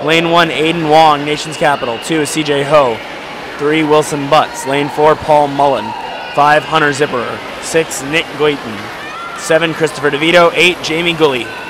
Lane 1, Aiden Wong, Nation's Capital. 2, CJ Ho. 3, Wilson Butts. Lane 4, Paul Mullen. 5, Hunter Zipperer. 6, Nick Goyton. 7, Christopher DeVito. 8, Jamie Gully.